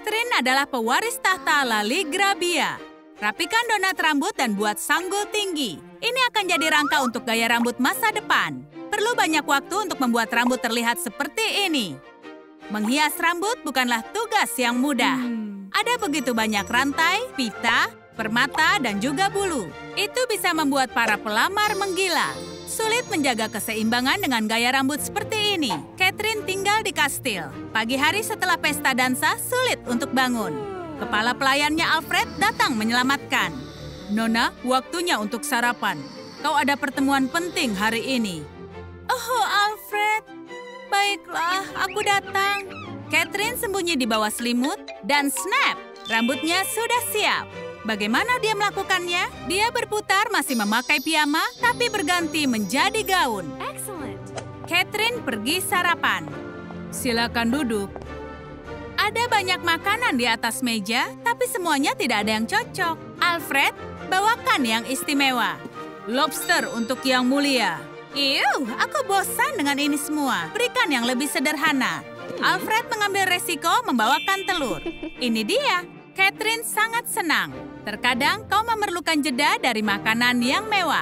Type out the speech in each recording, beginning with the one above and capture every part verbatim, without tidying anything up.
Catherine adalah pewaris tahta Lali Grabia. Rapikan donat rambut dan buat sanggul tinggi. Ini akan jadi rangka untuk gaya rambut masa depan. Perlu banyak waktu untuk membuat rambut terlihat seperti ini. Menghias rambut bukanlah tugas yang mudah. Ada begitu banyak rantai, pita, permata, dan juga bulu. Itu bisa membuat para pelamar menggila. Sulit menjaga keseimbangan dengan gaya rambut seperti ini. Catherine tinggal di kastil. Pagi hari setelah pesta dansa, sulit untuk bangun. Kepala pelayannya Alfred datang menyelamatkan. Nona, waktunya untuk sarapan. Kau ada pertemuan penting hari ini. Oh, Alfred. Baiklah, aku datang. Catherine sembunyi di bawah selimut dan snap, rambutnya sudah siap. Bagaimana dia melakukannya? Dia berputar masih memakai piyama, tapi berganti menjadi gaun. Excellent. Catherine pergi sarapan. Silakan duduk. Ada banyak makanan di atas meja, tapi semuanya tidak ada yang cocok. Alfred, bawakan yang istimewa. Lobster untuk yang mulia. Iuh, aku bosan dengan ini semua. Berikan yang lebih sederhana. Alfred mengambil resiko membawakan telur. Ini dia. Catherine sangat senang. Terkadang kau memerlukan jeda dari makanan yang mewah.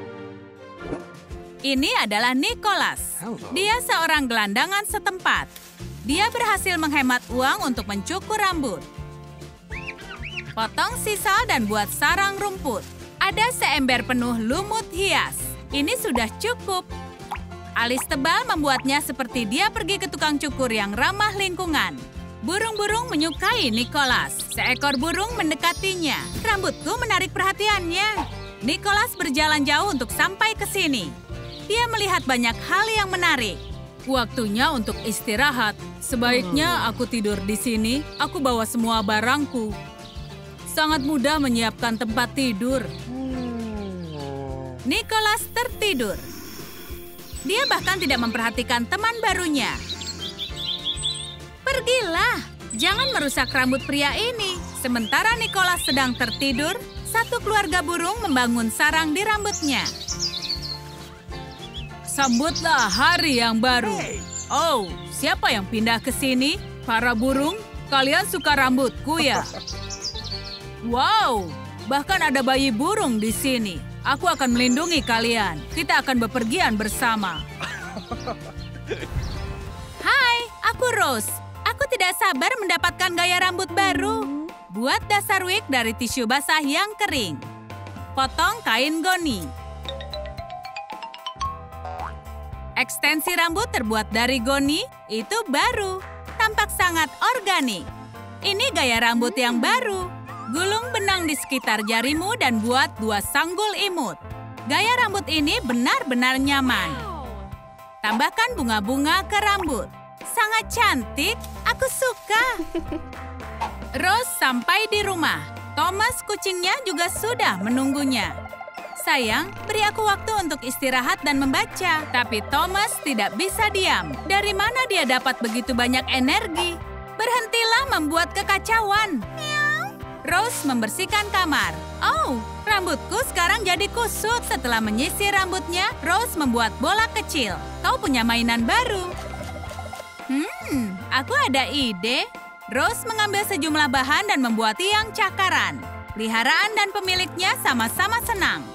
Ini adalah Nicholas. Dia seorang gelandangan setempat. Dia berhasil menghemat uang untuk mencukur rambut. Potong sisal dan buat sarang rumput. Ada seember penuh lumut hias. Ini sudah cukup. Alis tebal membuatnya seperti dia pergi ke tukang cukur yang ramah lingkungan. Burung-burung menyukai Nicholas. Seekor burung mendekatinya. Rambutku menarik perhatiannya. Nicholas berjalan jauh untuk sampai ke sini. Dia melihat banyak hal yang menarik. Waktunya untuk istirahat. Sebaiknya aku tidur di sini. Aku bawa semua barangku. Sangat mudah menyiapkan tempat tidur. Nicholas tertidur. Dia bahkan tidak memperhatikan teman barunya. Pergilah, jangan merusak rambut pria ini. Sementara Nicholas sedang tertidur, satu keluarga burung membangun sarang di rambutnya. Sambutlah hari yang baru. Oh, siapa yang pindah ke sini? Para burung, kalian suka rambutku ya? Wow, bahkan ada bayi burung di sini. Aku akan melindungi kalian. Kita akan bepergian bersama. Hai, aku Rose. Aku tidak sabar mendapatkan gaya rambut baru. Buat dasar wig dari tisu basah yang kering. Potong kain goni. Ekstensi rambut terbuat dari goni, itu baru. Tampak sangat organik. Ini gaya rambut yang baru. Gulung benang di sekitar jarimu dan buat dua sanggul imut. Gaya rambut ini benar-benar nyaman. Tambahkan bunga-bunga ke rambut. Sangat cantik, aku suka. Rose sampai di rumah. Thomas kucingnya juga sudah menunggunya. Sayang, beri aku waktu untuk istirahat dan membaca. Tapi Thomas tidak bisa diam. Dari mana dia dapat begitu banyak energi? Berhentilah membuat kekacauan. Rose membersihkan kamar. Oh, rambutku sekarang jadi kusut. Setelah menyisir rambutnya, Rose membuat bola kecil. Kau punya mainan baru. Hmm, aku ada ide. Rose mengambil sejumlah bahan dan membuat tiang cakaran. Peliharaan dan pemiliknya sama-sama senang.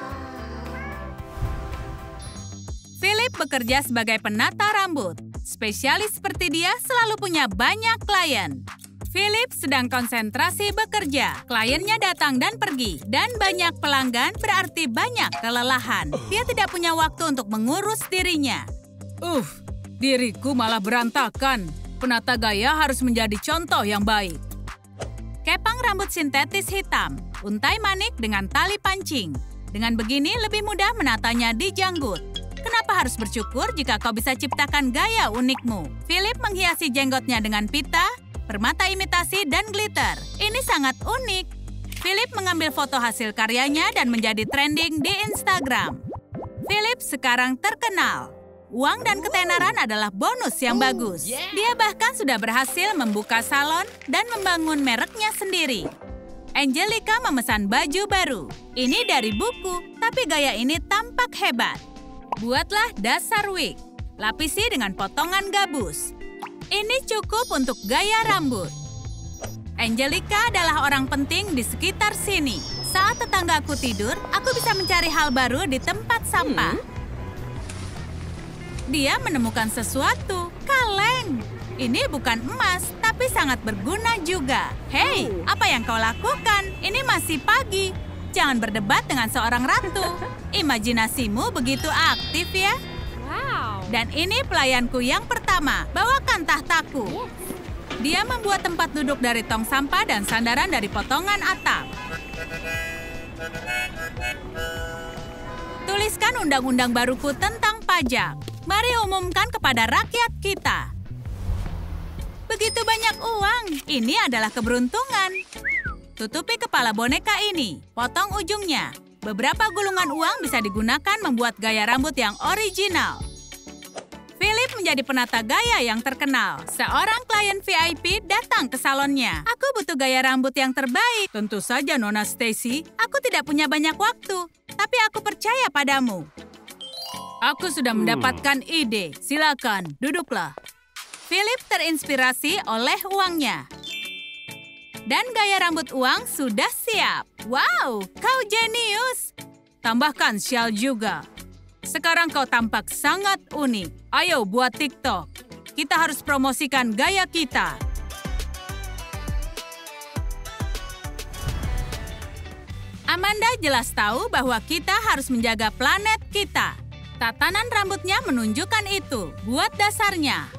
Philip bekerja sebagai penata rambut. Spesialis seperti dia selalu punya banyak klien. Philip sedang konsentrasi bekerja. Kliennya datang dan pergi. Dan banyak pelanggan berarti banyak kelelahan. Dia tidak punya waktu untuk mengurus dirinya. Uff, diriku malah berantakan. Penata gaya harus menjadi contoh yang baik. Kepang rambut sintetis hitam. Untai manik dengan tali pancing. Dengan begini lebih mudah menatanya di janggut. Kenapa harus bersyukur jika kau bisa ciptakan gaya unikmu? Philip menghiasi jenggotnya dengan pita, permata imitasi, dan glitter. Ini sangat unik. Philip mengambil foto hasil karyanya dan menjadi trending di Instagram. Philip sekarang terkenal. Uang dan ketenaran adalah bonus yang bagus. Dia bahkan sudah berhasil membuka salon dan membangun mereknya sendiri. Angelica memesan baju baru. Ini dari buku, tapi gaya ini tampak hebat. Buatlah dasar wig. Lapisi dengan potongan gabus. Ini cukup untuk gaya rambut. Angelica adalah orang penting di sekitar sini. Saat tetanggaku tidur, aku bisa mencari hal baru di tempat sampah. Hmm? Dia menemukan sesuatu, kaleng. Ini bukan emas, tapi sangat berguna juga. Hei, apa yang kau lakukan? Ini masih pagi. Jangan berdebat dengan seorang ratu. Imajinasimu begitu aktif ya. Wow. Dan ini pelayanku yang pertama. Bawakan tahtaku. Yes. Dia membuat tempat duduk dari tong sampah dan sandaran dari potongan atap. Tuliskan undang-undang baruku tentang pajak. Mari umumkan kepada rakyat kita. Begitu banyak uang. Ini adalah keberuntungan. Tutupi kepala boneka ini. Potong ujungnya. Beberapa gulungan uang bisa digunakan membuat gaya rambut yang original. Philip menjadi penata gaya yang terkenal. Seorang klien V I P datang ke salonnya. Aku butuh gaya rambut yang terbaik. Tentu saja, Nona Stacy. Aku tidak punya banyak waktu, tapi aku percaya padamu. Aku sudah mendapatkan ide. Silakan, duduklah. Philip terinspirasi oleh uangnya. Dan gaya rambut uang sudah siap. Wow, kau jenius. Tambahkan syal juga. Sekarang kau tampak sangat unik. Ayo buat TikTok. Kita harus promosikan gaya kita. Amanda jelas tahu bahwa kita harus menjaga planet kita. Tatanan rambutnya menunjukkan itu. Buat dasarnya.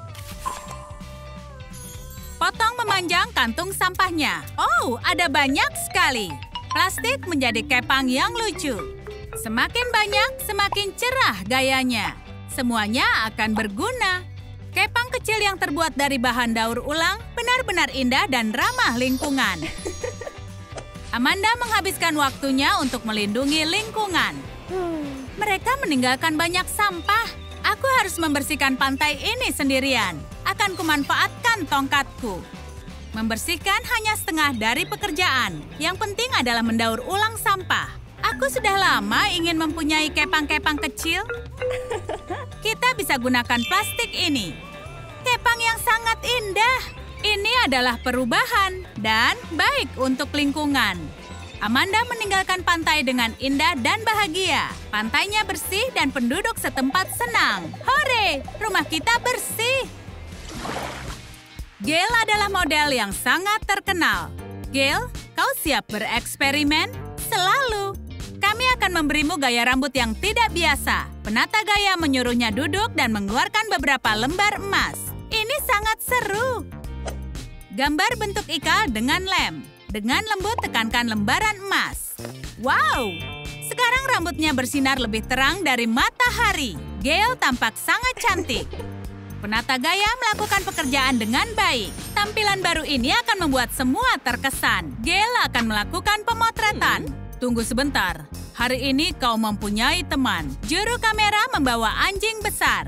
Potong memanjang kantung sampahnya. Oh, ada banyak sekali. Plastik menjadi kepang yang lucu. Semakin banyak, semakin cerah gayanya. Semuanya akan berguna. Kepang kecil yang terbuat dari bahan daur ulang benar-benar indah dan ramah lingkungan. Amanda menghabiskan waktunya untuk melindungi lingkungan. Mereka meninggalkan banyak sampah. Aku harus membersihkan pantai ini sendirian. Akan kumanfaatkan tongkatku. Membersihkan hanya setengah dari pekerjaan. Yang penting adalah mendaur ulang sampah. Aku sudah lama ingin mempunyai kepang-kepang kecil. Kita bisa gunakan plastik ini. Kepang yang sangat indah. Ini adalah perubahan dan baik untuk lingkungan. Amanda meninggalkan pantai dengan indah dan bahagia. Pantainya bersih dan penduduk setempat senang. Hore, rumah kita bersih. Gail adalah model yang sangat terkenal. Gail, kau siap bereksperimen? Selalu. Kami akan memberimu gaya rambut yang tidak biasa. Penata gaya menyuruhnya duduk dan mengeluarkan beberapa lembar emas. Ini sangat seru. Gambar bentuk ikal dengan lem. Dengan lembut tekankan lembaran emas. Wow! Sekarang rambutnya bersinar lebih terang dari matahari. Gail tampak sangat cantik. Penata gaya melakukan pekerjaan dengan baik. Tampilan baru ini akan membuat semua terkesan. Gail akan melakukan pemotretan. Tunggu sebentar. Hari ini kau mempunyai teman. Juru kamera membawa anjing besar.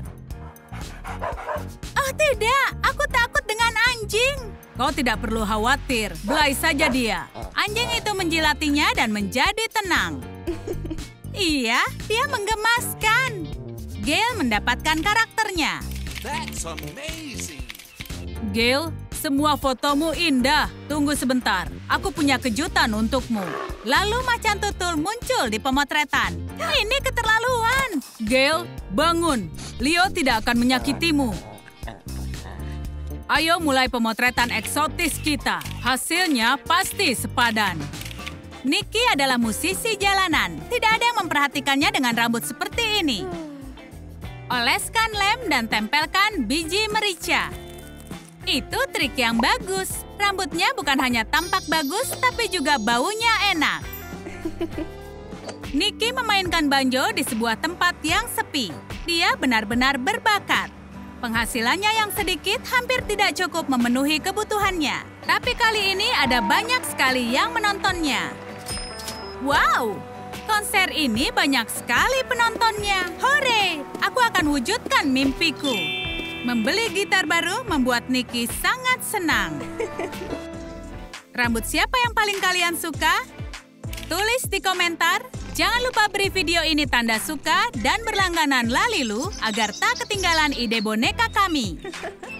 Oh tidak, aku takut dengan anjing. Kau tidak perlu khawatir, belai saja dia. Anjing itu menjilatinya dan menjadi tenang. Iya, dia menggemaskan. Gail mendapatkan karakternya. That's amazing. Gail, semua fotomu indah. Tunggu sebentar, aku punya kejutan untukmu. Lalu macan tutul muncul di pemotretan. Ini keterlaluan. Gail, bangun. Leo tidak akan menyakitimu. Ayo mulai pemotretan eksotis kita. Hasilnya pasti sepadan. Nikki adalah musisi jalanan. Tidak ada yang memperhatikannya dengan rambut seperti ini. Oleskan lem dan tempelkan biji merica. Itu trik yang bagus. Rambutnya bukan hanya tampak bagus, tapi juga baunya enak. Nikki memainkan banjo di sebuah tempat yang sepi. Dia benar-benar berbakat. Penghasilannya yang sedikit hampir tidak cukup memenuhi kebutuhannya. Tapi kali ini ada banyak sekali yang menontonnya. Wow! Konser ini banyak sekali penontonnya. Hore! Aku akan wujudkan mimpiku. Membeli gitar baru membuat Nikki sangat senang. Rambut siapa yang paling kalian suka? Tulis di komentar. Jangan lupa beri video ini tanda suka dan berlangganan Lalilu agar tak ketinggalan ide boneka kami.